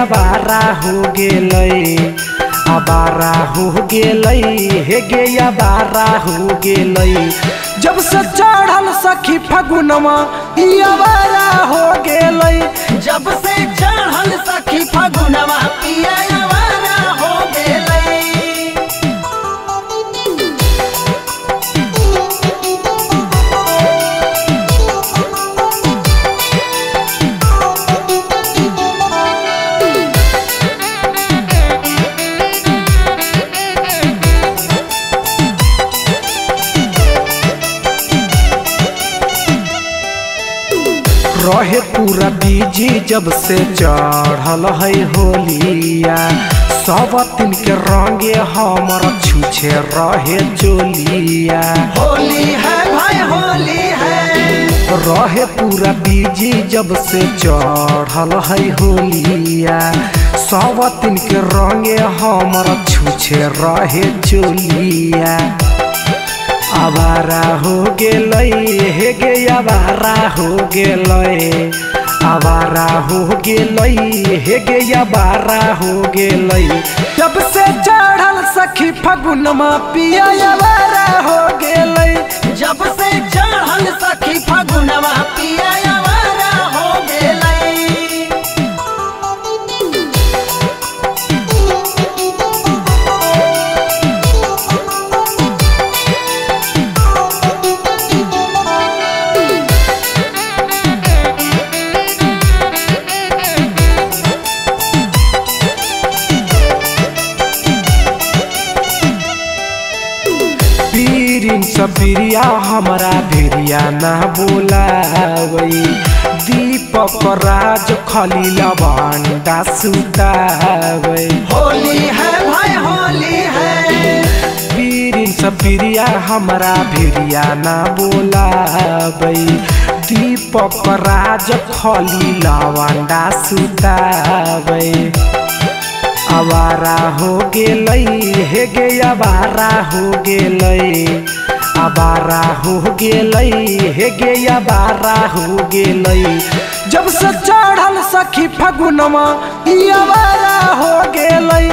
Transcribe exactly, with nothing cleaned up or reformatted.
आवारा हो गेलै आवारा हो गेलै हे गे आवारा हो गेलै जब से चढ़ल सखी फगुनवा ई आवारा हो गेलै जब से चढ़ल सखी फगुनवा पिया आवारा हो गेलै। रहे पूरा बीजी जब से चढ़ल है होलिया सब दिन के रंगे हमर छूछे रहे चोलिया। होली है भाई होली है रहे पूरा बीजी जब से चढ़ल है होलिया सब दिन के रंगे हमर छूछे रहे चोलिया। आवारा हो गेलै हे गे आवारा हो गेलै आवारा हो गेलै हे गे आवारा हो गेलै जब से चढ़ल सखी फगुनमा पिया आवारा हो गेलै जब से चढ़ल सखी फगुनवा पिया आवारा हो गेलै। सबिरिया हमारा भिरिया ना बोलावई दीपक राज खलील भांडा सुतावई। होली है भाई होली है पीरिन सबिरिया हमारा भिरिया ना बोलावई दीपक राज खलील भांडा सुतावई। आवारा हो गेलै हे गे आवारा हो गेलै आवारा हो गेलै हे गे आवारा हो गेलै जब से चढ़ल सखी फगुनवा ई आवारा हो गेलै